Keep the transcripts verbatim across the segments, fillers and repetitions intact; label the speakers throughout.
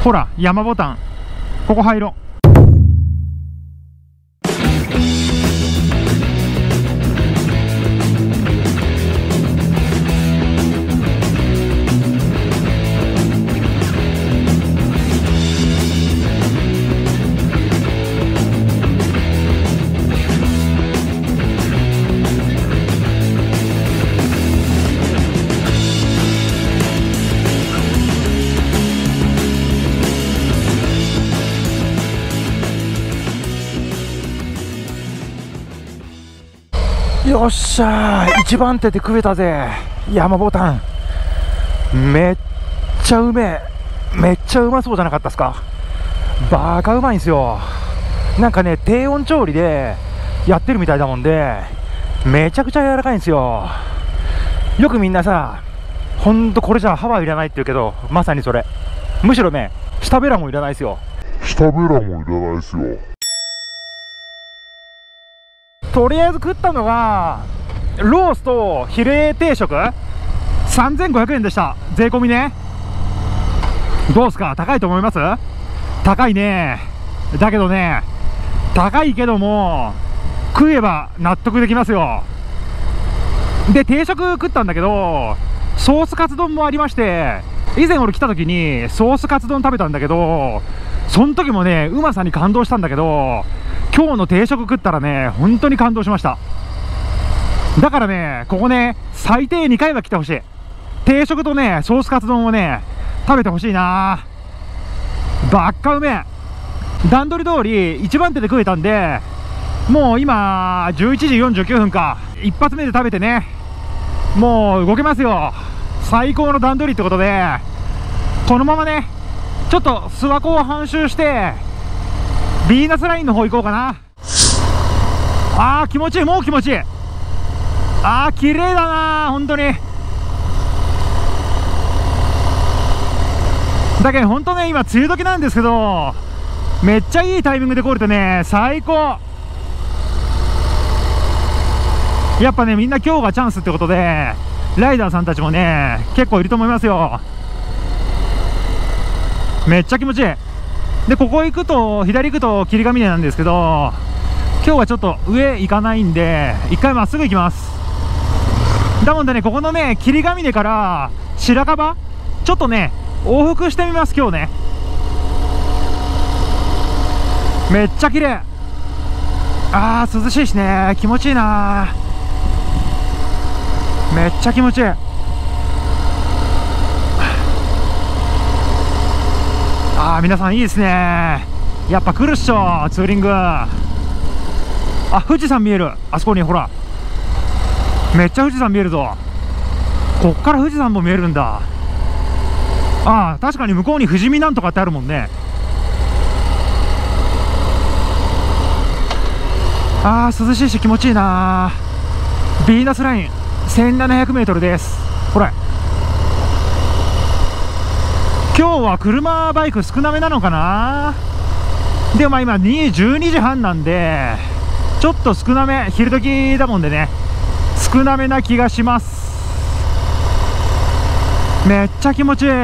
Speaker 1: ほら山ボタン、ここ入ろう。よっしゃー、一番手で食えたぜ。山ボタンめっちゃうめえ、めっちゃうまそうじゃなかったっすか。バカうまいんすよ。なんかね、低温調理でやってるみたいだもんで、めちゃくちゃ柔らかいんですよ。よくみんなさ、ほんとこれじゃ歯はいらないって言うけど、まさにそれ。むしろね、舌ベラもいらないですよ。
Speaker 2: 舌ベラもいらないですよ。
Speaker 1: とりあえず食ったのがロースとヒレ定食さんぜんごひゃくえんでした。税込みね。どうすか、高いと思います？高いね。だけどね、高いけども食えば納得できますよ。で定食食ったんだけど、ソースカツ丼もありまして、以前俺来た時にソースカツ丼食べたんだけど、その時もねうまさに感動したんだけど、今日の定食食ったらね本当に感動しました。だからねここね最低にかいは来てほしい。定食とねソースカツ丼をね食べてほしいな。ばっかうめえ。段取り通り一番手で食えたんで、もう今じゅういちじよんじゅうきゅうふんか、一発目で食べてね、もう動けますよ。最高の段取りってことで、このままねちょっと諏訪湖を半周してヴィーナスラインの方行こうかな。あー気持ちいい、もう気持ちいい。あー綺麗だな本当に。だけど本当ね今梅雨時なんですけど、めっちゃいいタイミングで来れてね最高。やっぱねみんな今日がチャンスってことで、ライダーさんたちもね結構いると思いますよ。めっちゃ気持ちいい。でここ行くと左行くと霧ヶ峰なんですけど、今日はちょっと上行かないんで一回まっすぐ行きます。だもんでねここのね霧ヶ峰から白樺ちょっとね往復してみます今日ね。めっちゃ綺麗。あー涼しいしね気持ちいいな。めっちゃ気持ちいい。あー皆さんいいですね。やっぱ来るっしょツーリング。あ富士山見える、あそこにほらめっちゃ富士山見えるぞ。こっから富士山も見えるんだ。ああ確かに向こうに富士見なんとかってあるもんね。あー涼しいし気持ちいいな。ヴィーナスライン せんななひゃくメートル です。これ今日は車バイク少なめなのかな。でもまあ今じゅうにじはんなんでちょっと少なめ、昼時だもんでね少なめな気がします。めっちゃ気持ちいい。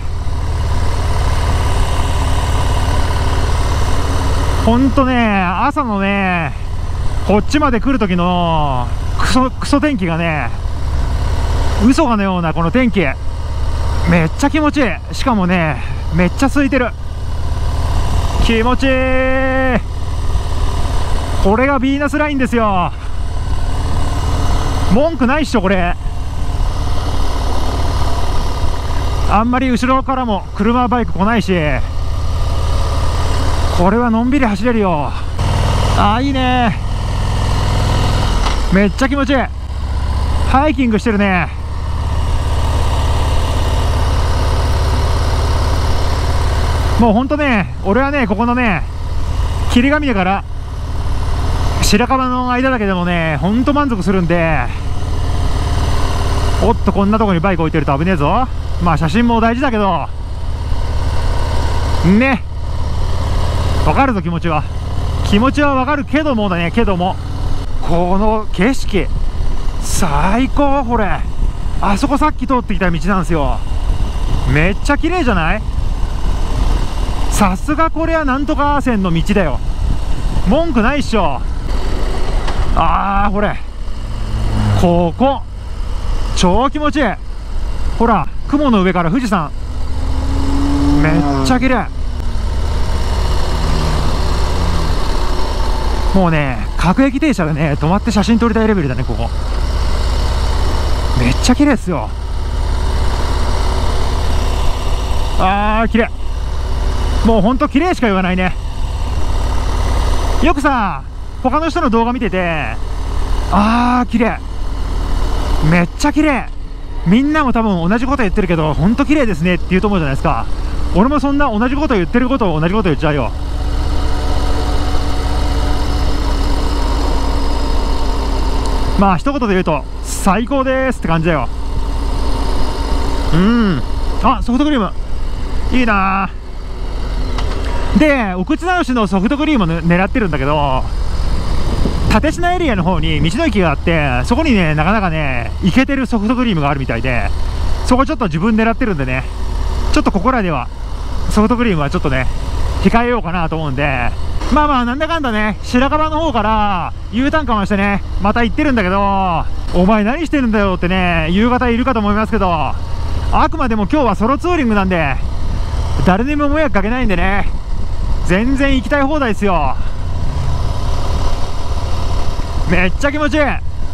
Speaker 1: ほんとね朝のねこっちまで来る時のクソクソ天気がね嘘かのようなこの天気めっちゃ気持ちいい。しかもねめっちゃ空いてる。気持ちいい。これがヴィーナスラインですよ。文句ないっしょこれ。あんまり後ろからも車バイク来ないし、これはのんびり走れるよ。あーいいね。めっちゃ気持ちいい。ハイキングしてるね。もうほんとね俺はねここのね霧ヶ峰から白樺の間だけでもねほんと満足するんで。おっとこんなとこにバイク置いてると危ねえぞ。まあ写真も大事だけどね、わかるぞ気持ちは。気持ちはわかるけどもだね、けどもこの景色最高。これあそこさっき通ってきた道なんですよ。めっちゃ綺麗じゃない？ さすがこれはなんとか線の道だよ。文句ないっしょ。あー、これここ超気持ちいい。ほら、雲の上から富士山、めっちゃ綺麗。もうね、各駅停車でね止まって写真撮りたいレベルだね。ここめっちゃ綺麗ですよ。あー、綺麗。もうほんと綺麗しか言わないね。よくさ、他の人の動画見てて、あー綺麗、めっちゃ綺麗、みんなも多分同じこと言ってるけどほんと綺麗ですねって言うと思うじゃないですか。俺もそんな同じこと言ってることを同じこと言っちゃうよ。まあ一言で言うと最高ですって感じだよ。うん、あ、ソフトクリームいいな。で、お口直しのソフトクリームを狙ってるんだけど、立科エリアの方に道の駅があって、そこにねなかなかねイケてるソフトクリームがあるみたいで、そこちょっと自分狙ってるんでね、ちょっとここらではソフトクリームはちょっとね控えようかなと思うんで、まあまあなんだかんだね白樺の方から U ターンかましてねまた行ってるんだけど、お前何してるんだよってね夕方いるかと思いますけど、あくまでも今日はソロツーリングなんで誰にも迷惑かけないんでね、全然行きたい放題ですよ。めっちゃ気持ちいい。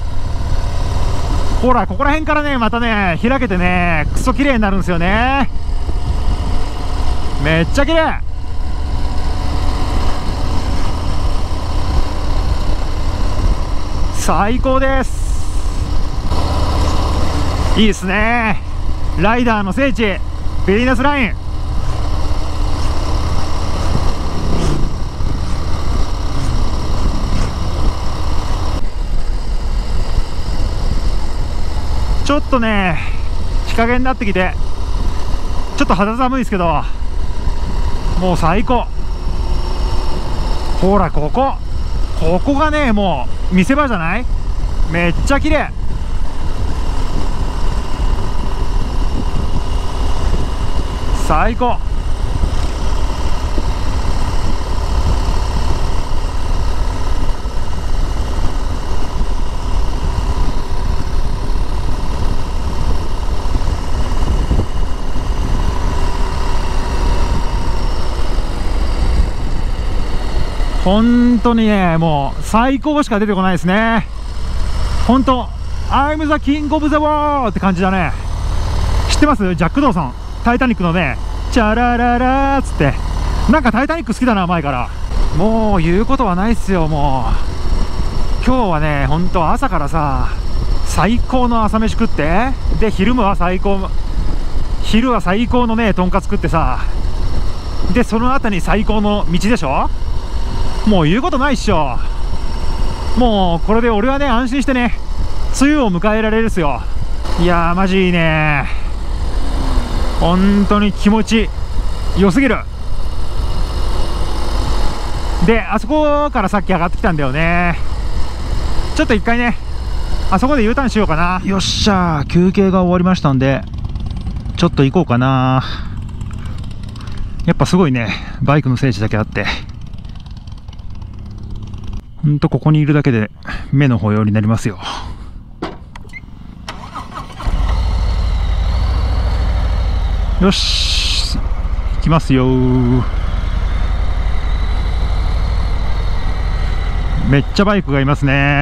Speaker 1: ほら、ここら辺からねまたね開けてねクソ綺麗になるんですよね。めっちゃ綺麗。最高です。いいですね。ライダーの聖地ヴィーナスライン。ちょっとね日陰になってきてちょっと肌寒いですけど、もう最高。ほら、ここここがねもう見せ場じゃない？めっちゃ綺麗。最高。本当にねもう最高しか出てこないですね。本当 I'm the king of the world って感じだね。知ってます？ジャック・ドーソン、タイタニックのねチャラララーっつって、なんかタイタニック好きだな前から。もう言うことはないっすよ。もう今日はね本当朝からさ最高の朝飯食って、で昼間は最高昼は最高のねとんかつ食ってさ、でその後に最高の道でしょ。もう言うことないっしょ。もうこれで俺はね安心してね梅雨を迎えられるっすよ。いやーマジいいね。本当に気持ち良すぎる。であそこからさっき上がってきたんだよね。ちょっと一回ねあそこで U ターンしようかな。よっしゃー、休憩が終わりましたんでちょっと行こうかな。やっぱすごいねバイクの聖地だけあって、ほんとここにいるだけで目の保養になりますよ。よし行きますよ。めっちゃバイクがいますね。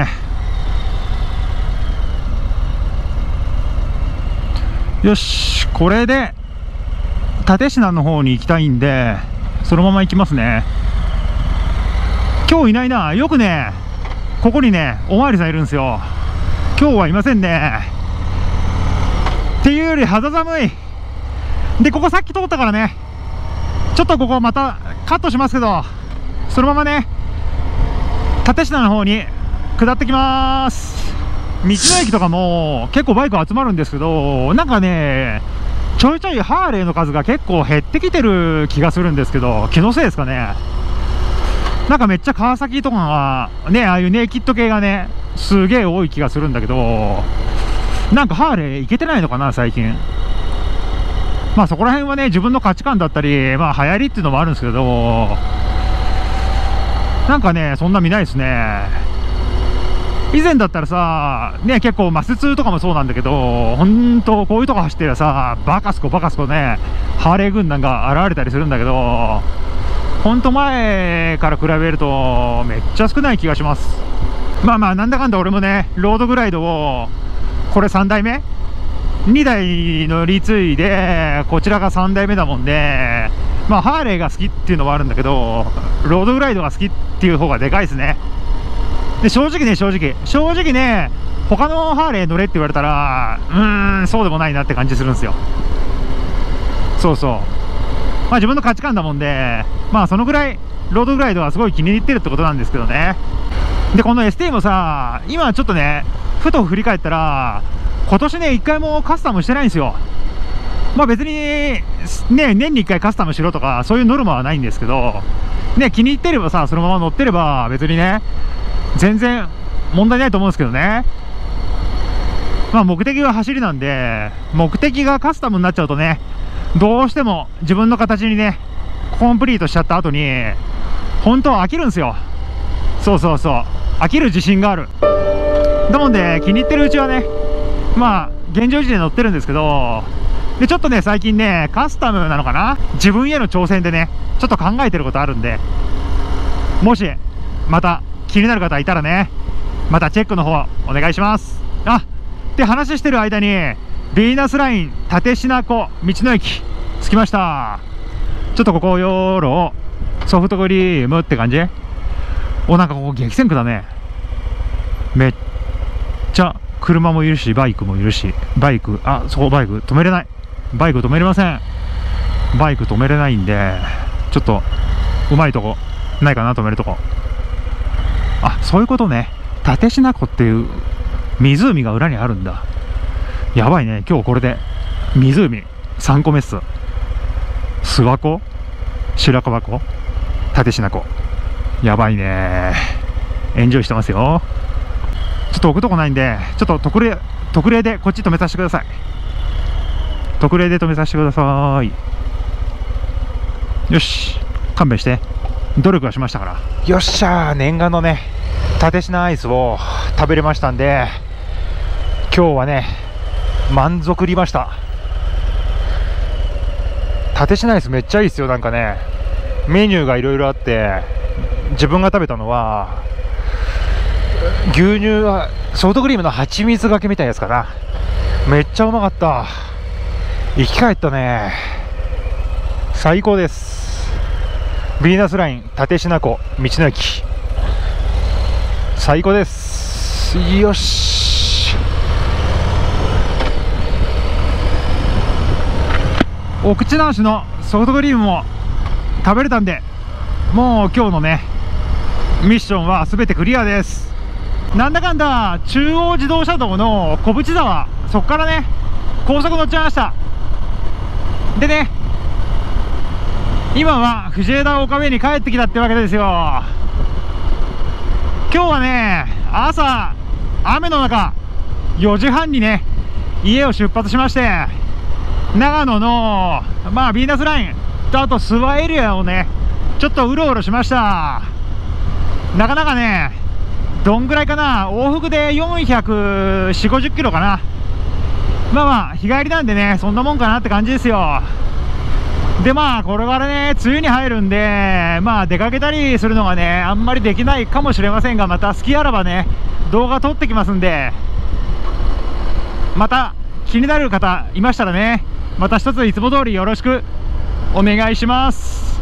Speaker 1: よし、これで立科の方に行きたいんでそのまま行きますね。今日いないな。よくねここにねおまわりさんいるんですよ。今日はいませんね。っていうより肌寒いで、ここさっき通ったからねちょっとここまたカットしますけど、そのままね立科の方に下ってきます。道の駅とかも結構バイク集まるんですけど、なんかねちょいちょいハーレーの数が結構減ってきてる気がするんですけど、気のせいですかね。なんかめっちゃ川崎とかがねああいうネイキッド系がねすげえ多い気がするんだけど、なんかハーレー行けてないのかな最近。 まあそこら辺はね、自分の価値観だったり、まあ流行りっていうのもあるんですけど、なんかね、そんな見ないですね。以前だったらさ、ね、結構マスツーとかもそうなんだけど、本当こういうとこ走ってりゃさ、バカスコバカスコね、ハーレー軍団が現れたりするんだけど、本当前から比べるとめっちゃ少ない気がします。まあまあなんだかんだ俺もね、ロードグライドをこれさんだいめにだい乗り継いで、こちらがさんだいめだもんで、まあハーレーが好きっていうのはあるんだけど、ロードグライドが好きっていう方がでかいですね。で正直ね正直正直ね他のハーレー乗れって言われたら、うーんそうでもないなって感じするんですよ。そうそう、まあ自分の価値観だもんで、まあそのぐらいロードグライドはすごい気に入ってるってことなんですけどね。でこの エスティー もさ、今ちょっとねふと振り返ったら、今年ねいっかいもカスタムしてないんですよ。まあ別にね、年にいっかいカスタムしろとかそういうノルマはないんですけどね、気に入ってればさ、そのまま乗ってれば別にね全然問題ないと思うんですけどね。まあ目的は走りなんで、目的がカスタムになっちゃうとね、どうしても自分の形にねコンプリートしちゃった後に本当は飽きるんですよ。そうそうそう、飽きる自信がある。だもんで気に入ってるうちはね、まあ現状維持で乗ってるんですけど、でちょっとね最近ねカスタムなのかな、自分への挑戦でねちょっと考えてることあるんで、もしまた気になる方いたらね、またチェックの方お願いします。あって話してる間にヴィーナスライン立品湖道の駅着きました。ちょっとここ道路をソフトクリームって感じ。お、なんかここ激戦区だね。めっちゃ車もいるしバイクもいるし、バイク、あそこバイク止めれない、バイク止めれません。バイク止めれないんで、ちょっとうまいとこないかな、止めるとこ。あ、そういうことね。立品湖っていう湖が裏にあるんだ。やばいね、今日これで湖さんこめっす。諏訪湖、白川湖、立品湖、やばいね。エンジョイしてますよ。ちょっと置くとこないんで、ちょっと特例特例でこっち止めさせてください。特例で止めさせてください。よし、勘弁して、努力はしましたから。よっしゃー、念願のね立品アイスを食べれましたんで、今日はね満足りました。立品アイスめっちゃいいですよ。なんかねメニューがいろいろあって、自分が食べたのは牛乳はソフトクリームの蜂蜜がけみたいなやつかな。めっちゃうまかった。生き返ったね。最高です。ヴィーナスライン立品湖道の駅、最高です。よし、お口直しのソフトクリームも食べれたんで、もう今日のねミッションは全てクリアです。なんだかんだ中央自動車道の小淵沢、そこからね高速乗っちゃいました。でね、今は藤枝岡部に帰ってきたってわけですよ。今日はね朝雨の中よじはんにね家を出発しまして、長野のまあヴィーナスラインとあと諏訪エリアをねちょっとうろうろしました。なかなかね、どんぐらいかな、往復でよんひゃくよんじゅう、ごじゅっキロかな。まあまあ日帰りなんでねそんなもんかなって感じですよ。でまあこれからね梅雨に入るんで、まあ出かけたりするのがねあんまりできないかもしれませんが、また好きあらばね動画撮ってきますんで、また気になる方いましたらね、また一ついつも通りよろしくお願いします。